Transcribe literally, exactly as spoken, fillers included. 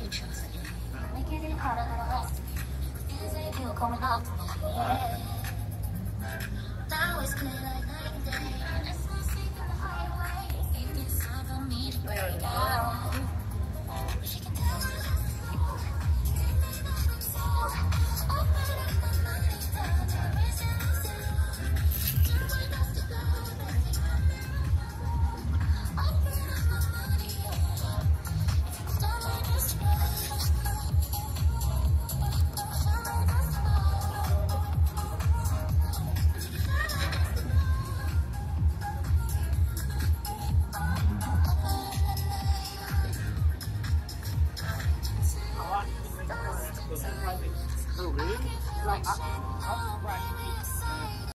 Making it harder than the rest. Things ain't feel coming up. Yeah. Now it's clear like night and day.